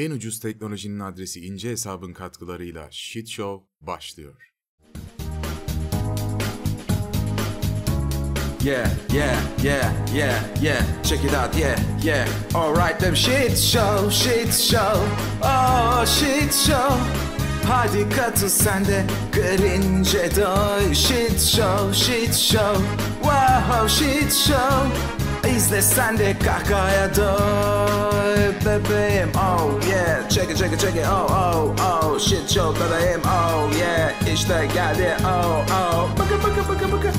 En ucuz teknolojinin adresi İnce Hesabın katkılarıyla Shit Show başlıyor. Yeah, yeah, yeah, yeah, yeah. Check it out, yeah, yeah. Alright, them shit show, shit show. Oh, shit show. Hadi katıl sen de görünce doy. Shit show, shit show. Wow, shit show. İzle sen de kahkahaya doy bebeğim. Oh yeah, check it, check it, check it. Oh, oh, oh. Shit show bebeğim. Oh yeah, işte geldi. Oh, oh. Bakın.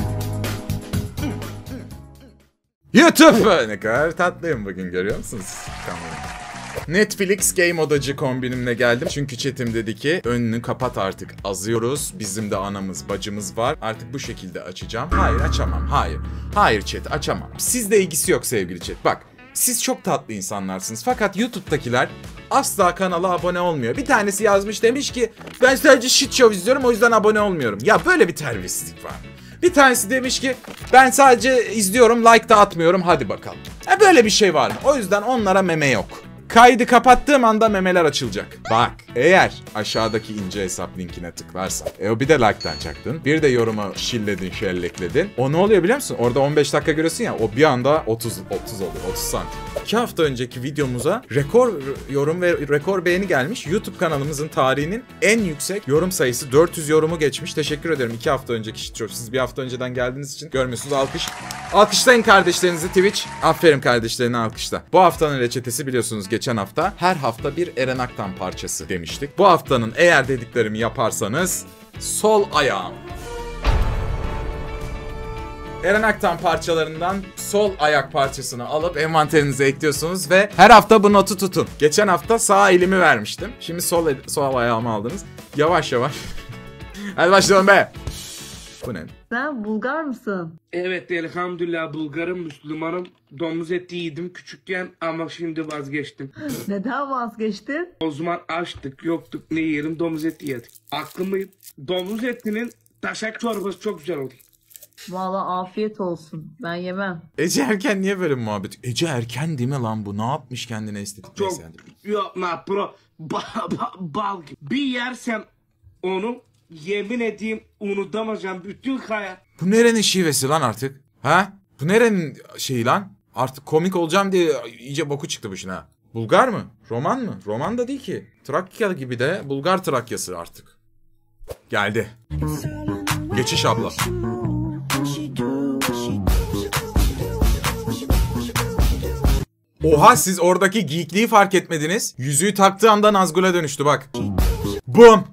YouTube! Ne kadar tatlıyım bugün, görüyor musunuz? Netflix game odacı kombinimle geldim. Çünkü chatim dedi ki önünü kapat artık, azıyoruz. Bizim de anamız bacımız var. Artık bu şekilde açacağım. Hayır, açamam. Hayır chat, açamam. Sizle ilgisi yok sevgili chat. Bak, siz çok tatlı insanlarsınız. Fakat YouTube'dakiler asla kanala abone olmuyor. Bir tanesi yazmış, demiş ki ben sadece shit show izliyorum, o yüzden abone olmuyorum. Ya böyle bir terbiyesizlik var. Bir tanesi demiş ki ben sadece izliyorum, like da atmıyorum, hadi bakalım. Böyle bir şey var mı? O yüzden onlara meme yok. Kaydı kapattığım anda memeler açılacak. Bak, eğer aşağıdaki ince hesap linkine tıklarsan, o bir de like'tan çaktın, bir de yorumu şilledin, şellekledin. O ne oluyor biliyor musun? Orada 15 dakika görüyorsun ya, o bir anda 30 oluyor, 30 santim. 2 hafta önceki videomuza rekor yorum ve rekor beğeni gelmiş. YouTube kanalımızın tarihinin en yüksek yorum sayısı, 400 yorumu geçmiş. Teşekkür ederim 2 hafta önceki shit. Siz bir hafta önceden geldiğiniz için görmüyorsunuz, alkış. Alkışlayın kardeşlerinizi Twitch. Aferin kardeşlerini alkışla. Bu haftanın reçetesi biliyorsunuz, geçen hafta her hafta bir Eren Aktan parçası demiştik. Bu haftanın eğer dediklerimi yaparsanız sol ayağım. Eren Aktan parçalarından sol ayak parçasını alıp envanterinize ekliyorsunuz ve her hafta bu notu tutun. Geçen hafta sağ elimi vermiştim. Şimdi sol ayağımı aldınız. Yavaş yavaş. Hadi başlayalım be. Bu ne? Sen Bulgar mısın? Evet, elhamdülillah Bulgarım, Müslümanım. Domuz eti yedim küçükken ama şimdi vazgeçtim. Neden vazgeçtin? O zaman açtık, yoktuk, ne yiyelim, domuz eti yedik. Aklımı, domuz etinin taşak çorbası çok güzel oldu. Vallahi afiyet olsun. Ben yemem. Ece Erken niye böyle muhabbet? Ece Erken değil mi lan bu? Ne yapmış kendine estetik? Çok, yok na bro, bal gibi. Bir yersem onu, yemin edeyim unutamayacağım bütün hayat. Bu nerenin şivesi lan artık? Ha? Bu nerenin şeyi lan? Artık komik olacağım diye iyice boku çıktı başına. Bulgar mı? Roman mı? Roman da değil ki. Trakya gibi de Bulgar Trakyası artık. Geldi. Geçiş abla. Oha, siz oradaki geekliği fark etmediniz. Yüzüğü taktığı anda Nazgul'a dönüştü bak. Bum.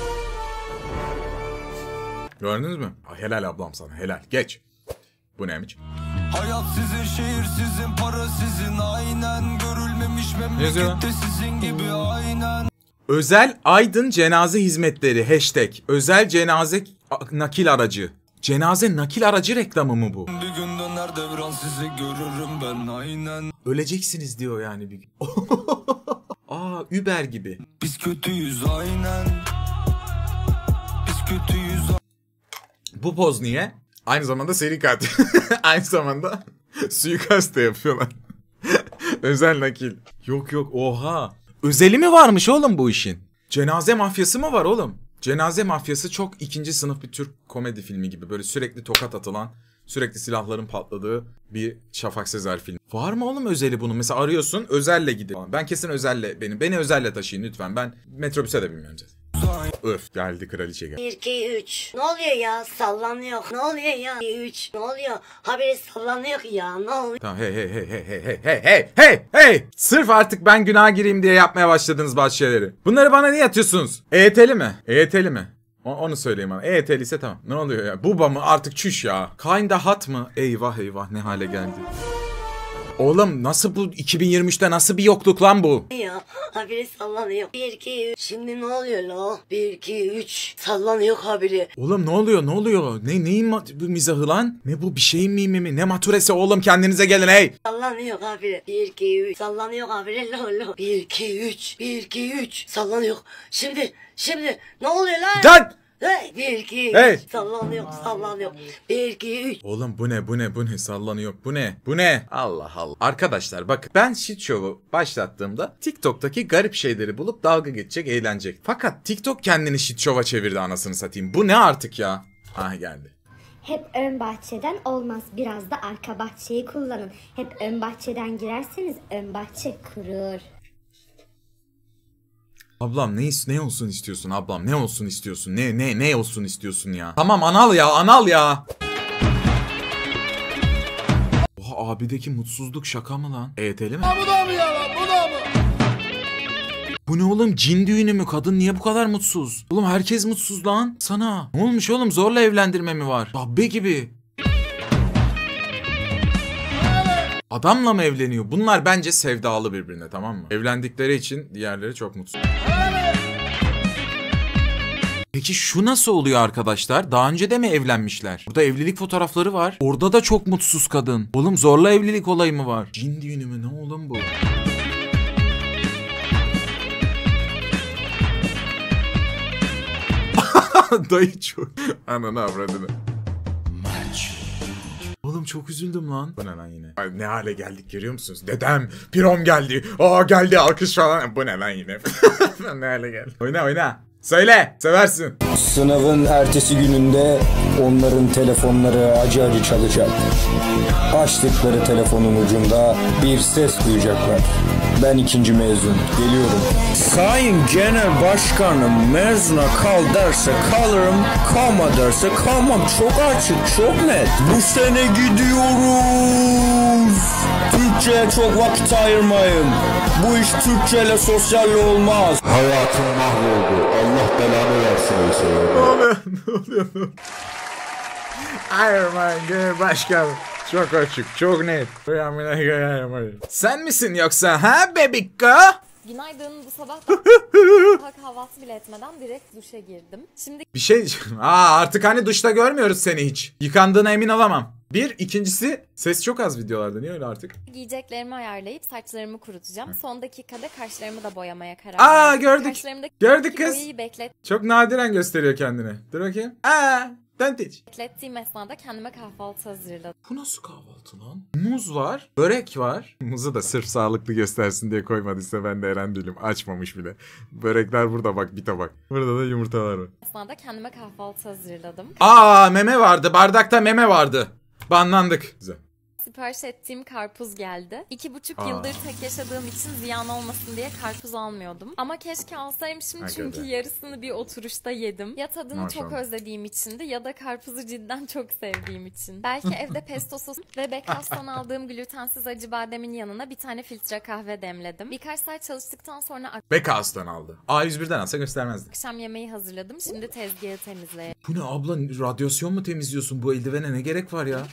Gördünüz mü? Helal ablam sana, helal. Geç. Bu neymiş? Hayat sizin, şehir sizin, para sizin, aynen. Görülmemiş memlekette sizin gibi, aynen. Özel Aydın cenaze hizmetleri hashtag. Özel cenaze nakil aracı. Cenaze nakil aracı reklamı mı bu? Bir gün döner devran, sizi görürüm ben, aynen. Öleceksiniz diyor yani bir gün. Aa, Uber gibi. Biz kötüyüz, aynen. Biz kötüyüz. Bu poz niye? Aynı zamanda seri katil. Aynı zamanda suikast da yapıyorlar. Özel nakil. Yok oha. Özeli mi varmış oğlum bu işin? Cenaze mafyası mı var oğlum? Cenaze mafyası çok ikinci sınıf bir Türk komedi filmi gibi. Böyle sürekli tokat atılan, sürekli silahların patladığı bir Şafak Sezer filmi. Var mı oğlum özeli bunun? Mesela arıyorsun, özelle gidin. Ben kesin özelle, beni özelle taşıyın lütfen. Ben metrobüse de bilmiyorum zaten. Öf, geldi kraliçe geldi. 1, 2, 3. Ne oluyor ya? Sallanıyor. Ne oluyor ya? 2, 3. Ne oluyor? Haberi sallanıyor ya. Ne oluyor? Tamam, hey. Sırf artık ben günaha gireyim diye yapmaya başladınız bazı şeyleri. Bunları bana niye atıyorsunuz? EYT'li mi? EYT'li mi? Onu söyleyeyim bana. EYT'li ise tamam. Ne oluyor ya? Buba mı? Artık çüş ya. Kinda hot mı? Eyvah ne hale geldi. Oğlum nasıl bu 2023'te nasıl bir yokluk lan bu? Ya haberi sallanıyor. 1, 2, 3. Şimdi ne oluyor la? 1, 2, 3. Sallanıyor haberi. Oğlum ne oluyor? Neyin bu mizahı lan? Ne bu, bir şeyin mimi mi? Ne maturesi oğlum, kendinize gelin hey. Sallanıyor haberi. 1, 2, 3. Sallanıyor haberi lo. 1, 2, 3. 1, 2, 3. Sallanıyor. Şimdi ne oluyor lan? Lan! Hey 1 2 3 Hey. sallanıyor 1 2 3. Oğlum bu ne sallanıyor bu ne Allah Allah. Arkadaşlar bakın ben shit show'u başlattığımda TikTok'taki garip şeyleri bulup dalga geçecek eğlenecek. Fakat TikTok kendini shit show'a çevirdi anasını satayım. Bu ne artık ya? Ah geldi. Hep ön bahçeden olmaz. Biraz da arka bahçeyi kullanın. Hep ön bahçeden girerseniz ön bahçe kurur. Ablam ne olsun istiyorsun ablam? Ne olsun istiyorsun? Ne olsun istiyorsun ya? Tamam anal ya. Oha abideki mutsuzluk şaka mı lan? EYT'li mi? Bu da mı ya lan? Bu da mı? Bu ne oğlum? Cin düğünü mü? Kadın niye bu kadar mutsuz? Oğlum herkes mutsuz lan. Sana. Ne olmuş oğlum? Zorla evlendirme mi var? Dabbe gibi. Adamla mı evleniyor? Bunlar bence sevdalı birbirine, tamam mı? Evlendikleri için diğerleri çok mutsuz. Peki şu nasıl oluyor arkadaşlar? Daha önce de mi evlenmişler? Burada evlilik fotoğrafları var. Orada da çok mutsuz kadın. Oğlum zorla evlilik olayı mı var? Cin düğünü mü? Ne oğlum bu? Dayı çok. Ananı avradını. Oğlum çok üzüldüm lan. Bu ne lan yine? Ay, ne hale geldik görüyor musunuz? Dedem, pirom geldi. Aa geldi alkış falan. Bu ne lan yine? Ne hale geldi? Oyna. Söyle, seversin. Sınavın ertesi gününde onların telefonları acı çalacak. Açtıkları telefonun ucunda bir ses duyacaklar. Ben 2. mezun, geliyorum. Sayın Genel Başkanım mezuna kal derse kalırım, kalma derse kalmam. Çok açık, çok net. Bu sene gidiyoruz. Türkçe'ye çok vakit ayırmayın. Bu iş Türkçe'yle sosyalle olmaz. Hayatım mahvoldu. Allah belanı versin öyleyse. Ne oluyor? Ayırmayın başkanım. Çok açık, çok net. Sen misin yoksa ha bebikko? Günaydın, bu sabah kahvaltı bile etmeden direkt duşa girdim. Şimdi Bir şey artık hani duşta görmüyoruz seni hiç. Yıkandığına emin olamam. İkincisi ses çok az videolarda, niye öyle artık? giyeceklerimi ayarlayıp saçlarımı kurutacağım. Son dakikada kaşlarımı da boyamaya karar verdim. Gördük kız. Boyayı Çok nadiren gösteriyor kendini. Dur bakayım. beklettiğim esnada kendime kahvaltı hazırladım. Bu nasıl kahvaltı lan? Muz var, börek var. Muzu da sırf sağlıklı göstersin diye koymadıysa ben de Eren değilim. Açmamış bile. Börekler burada bak, bir tabak. Burada da yumurtalar var. Esnada kendime kahvaltı hazırladım. Meme vardı. Bardakta meme vardı. Banlandık. Güzel. Sipariş ettiğim karpuz geldi. 2,5 yıldır tek yaşadığım için ziyan olmasın diye karpuz almıyordum. Ama keşke alsaymışım çünkü yarısını bir oturuşta yedim. Ya tadını çok özlediğim içindi ya da karpuzu cidden çok sevdiğim için. Belki evde pesto sosu ve Bakehouse aldığım glutensiz acı bademin yanına bir tane filtre kahve demledim. Birkaç saat çalıştıktan sonra Bakehouse'dan aldı. A101'den alsa göstermezdi. akşam yemeği hazırladım. Şimdi tezgahı temizleyelim. Bu ne abla, radyasyon mu temizliyorsun? Bu eldivene ne gerek var ya?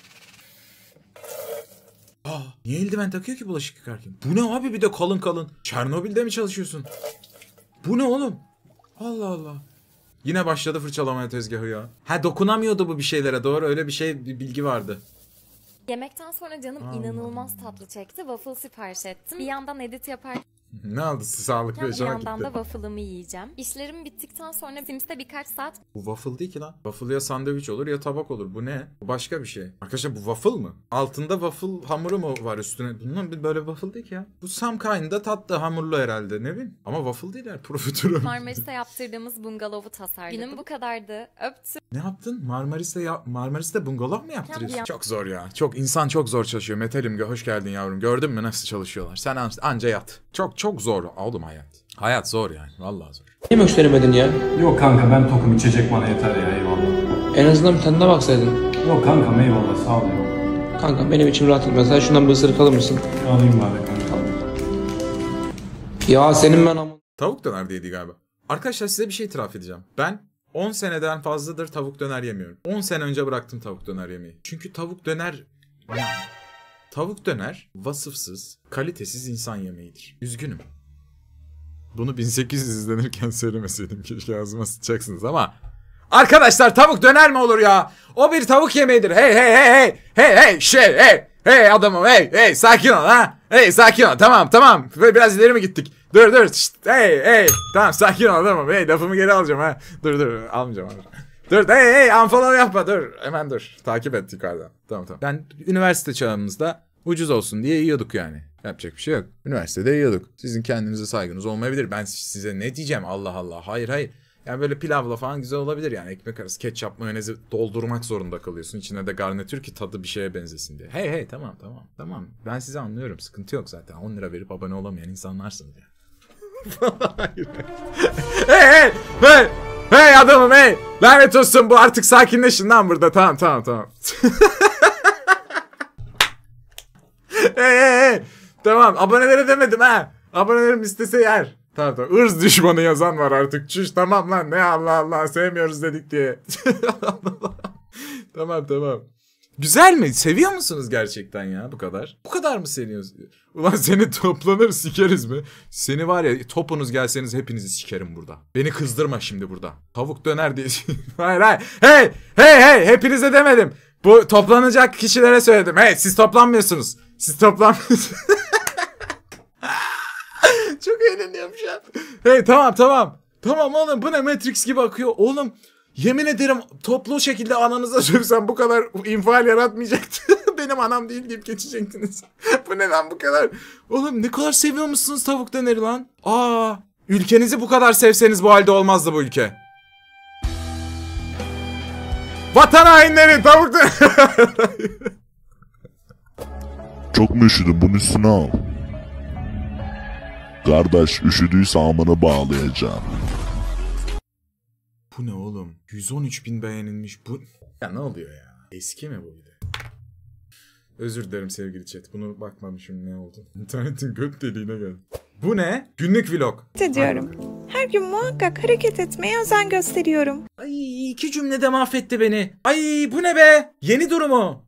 Niye eldiven takıyor ki bulaşık yıkarken? Bu ne abi, bir de kalın kalın. Çernobil'de mi çalışıyorsun? Bu ne oğlum? Allah Allah. Yine başladı fırçalamaya tezgahı ya. Dokunamıyordu bu bir şeylere, doğru, öyle bir bilgi vardı. Yemekten sonra canım inanılmaz tatlı çekti. Waffle sipariş ettim. Bir yandan edit yaparken Ne aldı? Sağlıklı bir yaşamak yandan gitti. da waffle'ımı yiyeceğim. İşlerim bittikten sonra Sims'te birkaç saat Bu waffle değil ki lan. Waffle ya sandviç olur ya tabak olur. Bu ne? Bu başka bir şey. Arkadaşlar bu waffle mı? Altında waffle hamuru mu var üstüne? Bunun böyle waffle değil ki ya. Bu some kind'da tatlı hamurlu herhalde, ne bileyim. Ama waffle değil ya. Profiterol. Marmaris'te yaptırdığımız bungalovu tasarladım. Günüm bu kadardı. Öptüm. Ne yaptın? Marmaris'te bungalov mu yaptırıyorsun? Ya. Çok zor ya. İnsan çok zor çalışıyor. Metalim hoş geldin yavrum. Gördün mü nasıl çalışıyorlar? Sen anca yat. Çok zor oğlum hayat. Hayat zor yani. Vallahi zor. Niye gösteremedin ya? Yok kanka, ben tokum, içecek bana yeter ya, eyvallah. En azından bir tadına baksaydın. Yok kankam, eyvallah, sağ ol. Kanka benim içim rahat etmez. Sen şundan bir ısırık alır mısın? Alayım bari kanka. Ya senin ben ama... Tavuk döner diydi galiba. Arkadaşlar size bir şey itiraf edeceğim. Ben 10 seneden fazladır tavuk döner yemiyorum. 10 sene önce bıraktım tavuk döner yemeyi. Çünkü tavuk döner vasıfsız, kalitesiz insan yemeğidir. Üzgünüm. Bunu 1800 izlenirken söylemeseydim, keşke ağzıma sıçacaksınız ama... Arkadaşlar tavuk döner mi olur ya? O bir tavuk yemeğidir. Hey adamım, hey sakin ol ha. Hey sakin ol. Tamam. Böyle biraz ileri mi gittik? Dur. Şşt, hey. Tamam sakin ol tamam. Hey lafımı geri alacağım ha. Dur almayacağım. Dur hey unfollow yapma dur. Hemen dur. Takip et yukarıdan. Tamam. Ben üniversite çağımızda ucuz olsun diye yiyorduk yani. Yapacak bir şey yok. Üniversitede yiyorduk. Sizin kendinize saygınız olmayabilir. Ben size ne diyeceğim Allah Allah. Hayır. Yani böyle pilavla falan güzel olabilir yani. Ekmek arası ketçap mayonezi doldurmak zorunda kalıyorsun. İçine de garnitür ki tadı bir şeye benzesin diye. Hey tamam. Ben sizi anlıyorum. Sıkıntı yok zaten. 10 lira verip abone olamayan insanlarsınız ya. Hey adamım hey. Lanet olsun bu artık sakinleşin lan burada. Tamam. Hey. Tamam abonelere demedim ha. Abonelerim istese yer. Tamam. Irz düşmanı yazan var artık. Çüş tamam lan ne Allah sevmiyoruz dedik diye. Tamam. Güzel mi? Seviyor musunuz gerçekten ya bu kadar? Bu kadar mı seviyorsunuz? Ulan seni toplanır sikeriz mi? Seni var ya topunuz gelseniz hepinizi sikerim burada. Beni kızdırma şimdi burada. Tavuk döner diye. Hayır. Hey hepinize demedim. Bu toplanacak kişilere söyledim. Hey siz toplanmıyorsunuz. Çok eğleniyorum şu an. Hey tamam. Tamam oğlum bu ne Matrix gibi akıyor. Oğlum yemin ederim toplu şekilde ananıza sövsem bu kadar infial yaratmayacaktı. Benim anam değil deyip geçecektiniz. Bu ne lan bu kadar. Oğlum ne kadar seviyor musunuz tavuk döneri lan? Ülkenizi bu kadar sevseniz bu halde olmazdı bu ülke. Vatan hainleri tavuk döneri. Çok mu üşüdün bunun üstüne al. Kardeş üşüdüyse amına bağlayacağım. Bu ne oğlum? 113.000 beğenilmiş bu. Ya ne oluyor ya? Eski mi bu video? Özür dilerim sevgili chat. Bunu bakmamışım ne oldu. İnternetin göt deliğine geldi. Bu ne? Günlük vlog. Ediyorum. Her gün muhakkak hareket etmeye özen gösteriyorum. Ay 2 cümlede mahvetti beni. Ay bu ne be? Yeni durumu.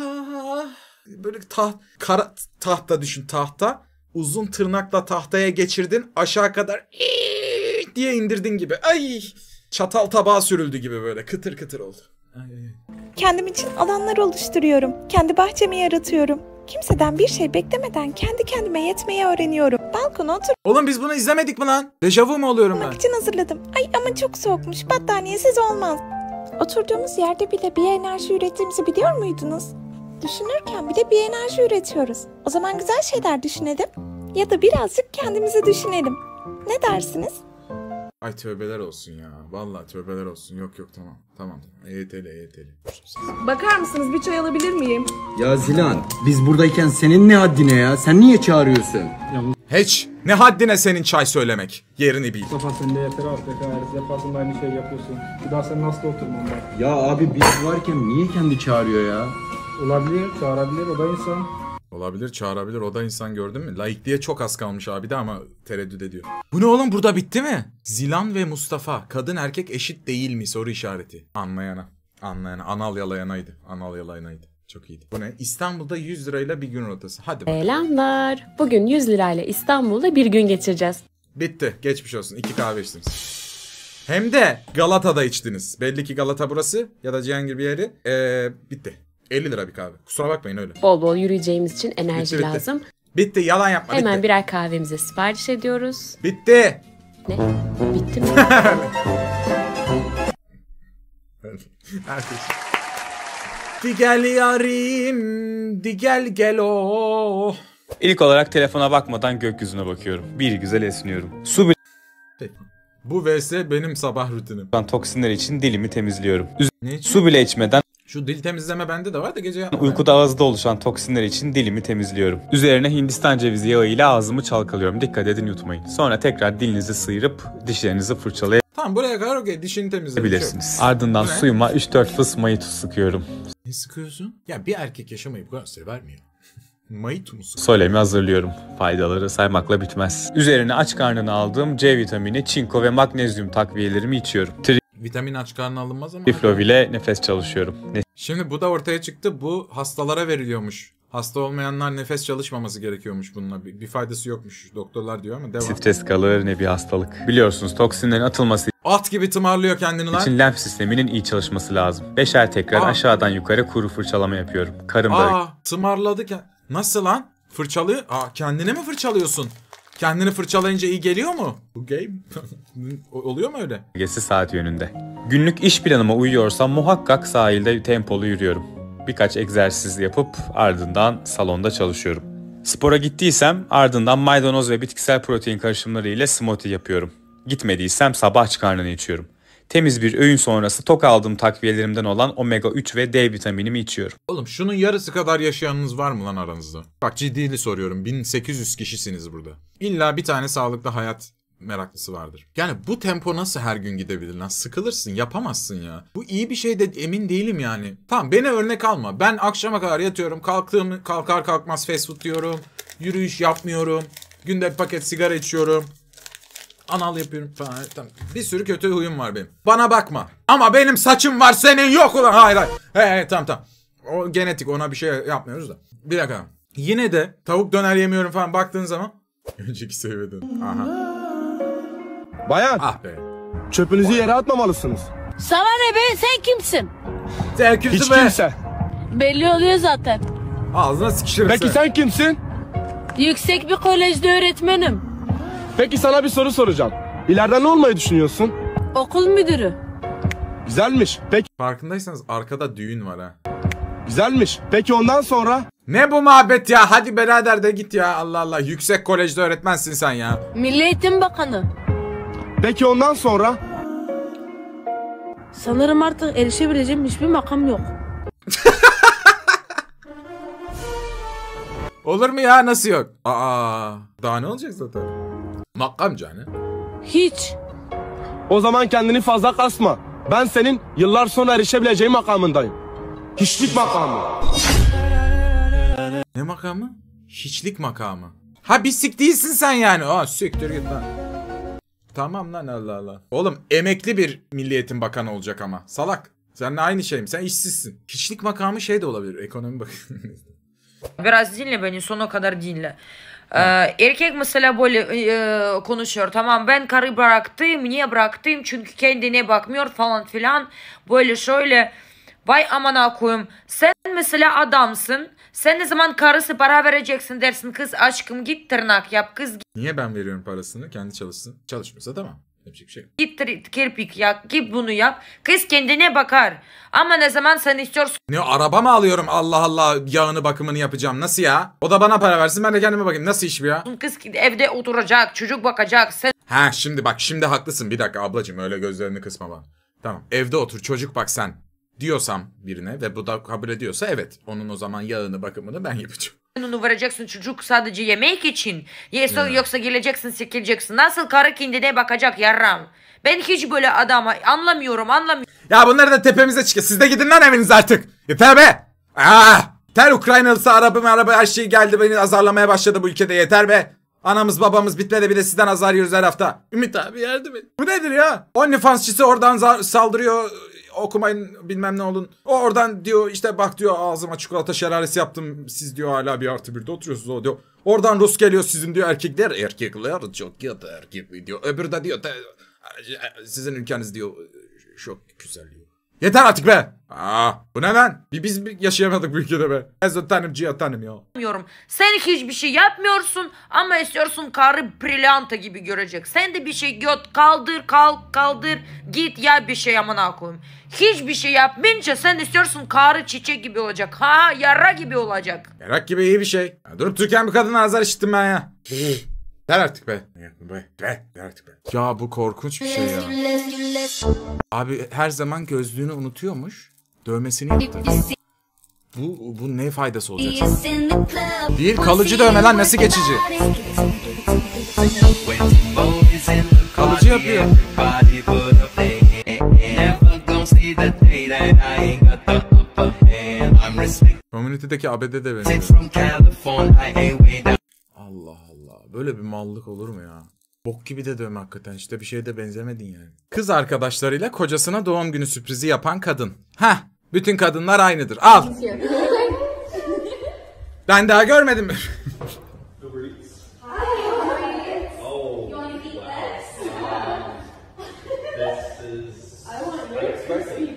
Böyle tahta düşün tahta. Uzun tırnakla tahtaya geçirdin aşağı kadar diye indirdin gibi. Ay çatal tabağa sürüldü gibi böyle kıtır oldu. Ay. Kendim için alanlar oluşturuyorum. Kendi bahçemi yaratıyorum. Kimseden bir şey beklemeden kendi kendime yetmeyi öğreniyorum. Balkona otur. Oğlum biz bunu izlemedik mi lan? Dejavu mu oluyorum ben? için hazırladım. Ay ama çok soğukmuş. Battaniyesiz olmaz. Oturduğumuz yerde bile bir enerji ürettiğimizi biliyor muydunuz? Düşünürken bile bir enerji üretiyoruz. O zaman güzel şeyler düşünelim. Ya da birazcık kendimizi düşünelim. Ne dersiniz? Ay tövbeler olsun ya. Vallahi tövbeler olsun. Yok tamam. EYT'li. Bakar mısınız bir çay alabilir miyim? Ya Zilan biz buradayken senin ne haddine ya? Sen niye çağırıyorsun? Hiç. Ne haddine senin çay söylemek. Yerini bil. Mustafa sen de yeter artık. Her defasında aynı şey yapıyorsun. Bir daha sen nasıl oturmam ben? Ya abi biz varken niye kendi çağırıyor ya? Olabilir, çağırabilir, o da insan. Olabilir, çağırabilir, o da insan gördün mü? Laikliğe çok az kalmış abi de ama tereddüt ediyor. Bu ne oğlum burada bitti mi? Zilan ve Mustafa. Kadın erkek eşit değil mi? Soru işareti. Anlayana. Anal yalayanaydı. Çok iyiydi. Bu ne? İstanbul'da 100 lirayla bir gün rotası. Hadi bakalım. Selamlar. Bugün 100 lirayla İstanbul'da bir gün geçireceğiz. Bitti. Geçmiş olsun. 2 kahve içtiniz. Hem de Galata'da içtiniz. Belli ki Galata burası ya da Cihangir bir yeri. Bitti. 50 lira bir kahve. Kusura bakmayın öyle. Bol bol yürüyeceğimiz için enerji bitti. lazım. Bitti. Yalan yapma. Hemen bitti. birer kahvemize sipariş ediyoruz. Bitti. Ne? Bitti mi? Di gel yarim, di gel o. İlk olarak telefona bakmadan gökyüzüne bakıyorum. Bir güzel esniyorum. Su Bu vs benim sabah rutinim. Toksinler için dilimi temizliyorum. Ne? Su bile içmeden Şu dil temizleme bende de var da gece yapma. Uykuda ağızda oluşan toksinler için dilimi temizliyorum. Üzerine Hindistan cevizi yağı ile ağzımı çalkalıyorum. Dikkat edin yutmayın. Sonra tekrar dilinizi sıyırıp dişlerinizi fırçalayabilirsiniz. Tamam buraya kadar okey, dişini temizleyebilirsiniz. Ardından suyuma 3-4 fıs mayıtuz sıkıyorum. Ne sıkıyorsun? Ya bir erkek yaşamayı bu kadar sever mi ya? Mayıt musun? Solemi hazırlıyorum. Faydaları saymakla bitmez. Üzerine aç karnına aldığım C vitamini, çinko ve magnezyum takviyelerimi içiyorum. Vitamin aç karnına alınmaz ama. Triflov ile nefes çalışıyorum. Şimdi bu da ortaya çıktı. Bu hastalara veriliyormuş. Hasta olmayanlar nefes çalışmaması gerekiyormuş bununla. Bir faydası yokmuş. Doktorlar diyor ama devam. Stres kalır ne bir hastalık. Biliyorsunuz toksinlerin atılması at gibi tımarlıyor kendini lan. için lenf sisteminin iyi çalışması lazım. 5'er tekrar aşağıdan yukarı kuru fırçalama yapıyorum. Karın bölgesi. Tımarladı ki. Nasıl lan? Fırçalıyor. Kendini mi fırçalıyorsun? Kendini fırçalayınca iyi geliyor mu? Bu game. Oluyor mu öyle? Gezi saat yönünde. Günlük iş planıma uyuyorsam muhakkak sahilde tempolu yürüyorum. Birkaç egzersiz yapıp ardından salonda çalışıyorum. Spora gittiysem ardından maydanoz ve bitkisel protein karışımları ile smoothie yapıyorum. Gitmediysem sabah aç karnını içiyorum. Temiz bir öğün sonrası tok aldığım takviyelerimden olan omega 3 ve D vitaminimi içiyorum. Oğlum şunun yarısı kadar yaşayanınız var mı lan aranızda? Bak ciddili soruyorum. 1800 kişisiniz burada. İlla bir tane sağlıklı hayat meraklısı vardır. Yani bu tempo nasıl her gün gidebilir lan? Sıkılırsın, yapamazsın ya. Bu iyi bir şey de emin değilim yani. Tamam, beni örnek alma. Ben akşama kadar yatıyorum. Kalkar kalkmaz fast food diyorum. Yürüyüş yapmıyorum. Günde bir paket sigara içiyorum. Anal yapıyorum falan. Tamam. Bir sürü kötü huyum var benim. Bana bakma. Ama benim saçım var, senin yok ulan. Hayır. Tamam. O genetik, ona bir şey yapmıyoruz da. Bir dakika. Yine de tavuk döner yemiyorum falan baktığın zaman. Önceki seviyeden. Aha. Bayan. Ah be. Çöpünüzü yere atmamalısınız. Sana ne be? Sen kimsin? Sen kimsin Hiç be? kimse. Belli oluyor zaten. Ağzına sıkışırım. Peki sen kimsin? Yüksek bir kolejde öğretmenim. Peki sana bir soru soracağım. İleride ne olmayı düşünüyorsun? Okul müdürü. Güzelmiş. Peki. Farkındaysanız arkada düğün var ha. Güzelmiş. Peki ondan sonra? Ne bu muhabbet ya? Hadi birader de git ya. Allah Allah. Yüksek kolejde öğretmensin sen ya. Milli Eğitim Bakanı. Peki ondan sonra? Sanırım artık erişebileceğim hiçbir makam yok. Olur mu ya? Nasıl yok? Daha ne olacak zaten? Makam canı. Hiç. O zaman kendini fazla kasma. Ben senin yıllar sonra erişebileceğin makamındayım. Hiçlik makamı. Ne makamı? Hiçlik makamı. Ha, bir sik değilsin sen yani. Siktir git lan. Tamam lan, Allah Allah. Oğlum emekli bir Milli Eğitim Bakanı olacak ama. Salak. Seninle aynı şey mi? Sen işsizsin. Hiçlik makamı şey de olabilir. Ekonomi bakanı. Biraz dinle beni, sona kadar dinle. Erkek mesela böyle konuşuyor. Tamam, ben karı bıraktım. Niye bıraktım? Çünkü kendine bakmıyor falan filan. Böyle şöyle. Vay amına koyayım. Sen mesela adamsın. Sen ne zaman karısı para vereceksin dersin. Kız aşkım git tırnak yap. Kız Niye ben veriyorum parasını? Kendi çalışsın. Çalışmıyorsa tamam. Yapacak bir şey yok. git kirpik yak. Git bunu yap. Kız kendine bakar. Ama ne zaman sen istiyorsun. Ne, araba mı alıyorum? Allah Allah, yağını bakımını yapacağım. Nasıl ya? O da bana para versin, ben de kendime bakayım. Nasıl iş bu ya? Kız evde oturacak. Çocuk bakacak. Sen Şimdi bak, şimdi haklısın. Bir dakika ablacığım, öyle gözlerini kısma bana. Tamam, evde otur çocuk bak sen diyorsam birine ve bu da kabul ediyorsa evet. Onun o zaman yağını bakımını ben yapacağım. onu vereceksin, çocuk sadece yemek için. Yoksa geleceksin, sikileceksin. Nasıl karı kendine bakacak yarram? Ben hiç böyle adamı anlamıyorum. Ya bunları da tepemize çıkıyor. Siz de gidin lan evinize artık. Yeter be. Yeter, Ukraynalısı araba her şey geldi, beni azarlamaya başladı bu ülkede, yeter be. Anamız babamız bitmedi, bir de sizden azar yiyoruz her hafta. Ümit abi yardım et. Bu nedir ya? OnlyFans'çısı oradan saldırıyor. Okumayın bilmem ne olun. O oradan diyor işte bak diyor, ağzıma çikolata şelalesi yaptım. Siz diyor hala 1+1'de oturuyorsunuz o diyor. Oradan Rus geliyor, sizin diyor erkekler çok kötü erkek diyor. Öbürü de diyor sizin ülkeniz diyor çok güzel diyor. Yeter artık be. Bu ne lan? Biz yaşayamadık bu ülkede be. Ezotanim cihatanım ya. Sen hiçbir şey yapmıyorsun ama istiyorsun karı prilanta gibi görecek. Sen de bir şey kaldır git ya bir şey amına koyayım. Hiçbir şey yapmayınca sen istiyorsun karı çiçek gibi olacak. Yara gibi olacak. Yarak gibi iyi bir şey. Ya, durup dururken bir kadına azar işittim ben ya. Ver artık be. Ver artık be. Ya bu korkunç bir şey ya. Abi her zaman gözlüğünü unutuyormuş. Dövmesini yaptı. Bu ne faydası olacak sana? Bir kalıcı dövme lan, nasıl geçici? Kalıcı yapıyor. Community'deki ABD de benziyor. Allah Allah. Böyle bir mallık olur mu ya? Bok gibi de dövme hakikaten. İşte bir şeye de benzemedin yani. Kız arkadaşlarıyla kocasına doğum günü sürprizi yapan kadın. Bütün kadınlar aynıdır. Al. Ben daha görmedim.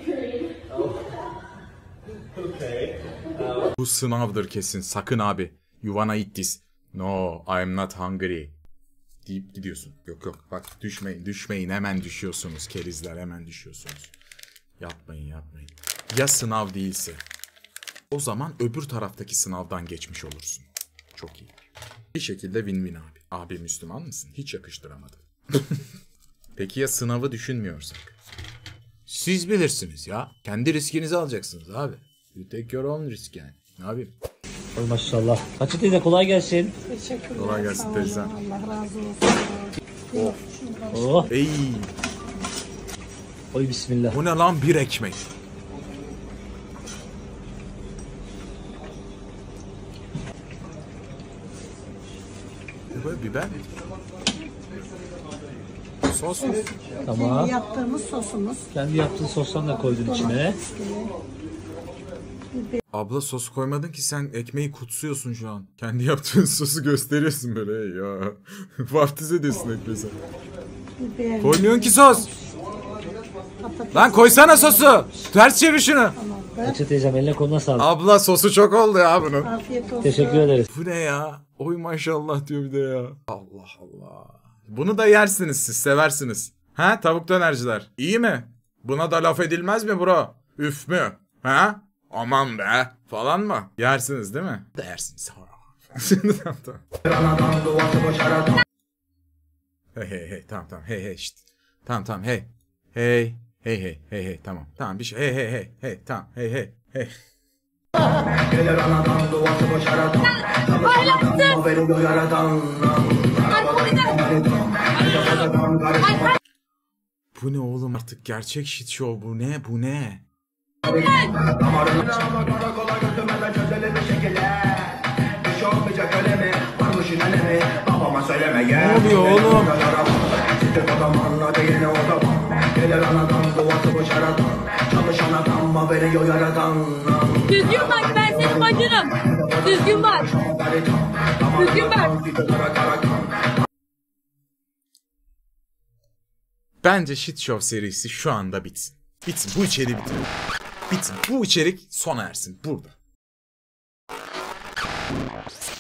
Bu sınavdır kesin. Sakın abi. You wanna eat this? No, I'm not hungry. Deyip gidiyorsun. Yok bak düşmeyin hemen düşüyorsunuz kerizler, hemen düşüyorsunuz. Yapmayın. Ya sınav değilse? O zaman öbür taraftaki sınavdan geçmiş olursun. Çok iyi. Bir şekilde win-win abi. Abi Müslüman mısın? Hiç yakıştıramadım. Peki ya sınavı düşünmüyorsak? Siz bilirsiniz ya. Kendi riskinizi alacaksınız abi. You take your own risk yani. Ne yapayım? Oy maşallah. Hatice teyze kolay gelsin. Teşekkür Kolay gelsin teyze. Allah razı olsun. Oh. Ey. Oy bismillah. Bu ne lan, bir ekmek. Böyle biber. Sos mu? Tamam. Kendi yaptığımız sosumuz. Kendi yaptığın sostan da koydun içine. Abla sos koymadın ki, sen ekmeği kutsuyorsun şu an. Kendi yaptığın sosu gösteriyorsun böyle ya. Vaftiz ediyorsun ekmeği sen. Koymuyorsun ki sos. Lan koysana sosu. Ters çevir şunu. Hatice teyzem eline koluna sağlık. Abla sosu çok oldu ya bunun. Afiyet olsun. Teşekkür ederiz. Bu ne ya? Oy maşallah diyor bir de ya. Allah Allah. Bunu da yersiniz siz, seversiniz. Ha, tavuk dönerciler. İyi mi? Buna da laf edilmez mi bro? Üf mü? Ha? Aman be falan mı? Yersiniz değil mi? Da yersiniz. Tamam. Hey tamam hey şşt. Tamam hey tamam bir şey hey tamam hey. Bu ne oğlum, artık gerçek shit show bu ne? Ne oluyor oğlum? Düzgün bak, ben senin bacınım. Düzgün bak. Bence shit show serisi şu anda bitsin. Bu içeriği bitirelim. Bitsin. Bu içerik sona ersin burada.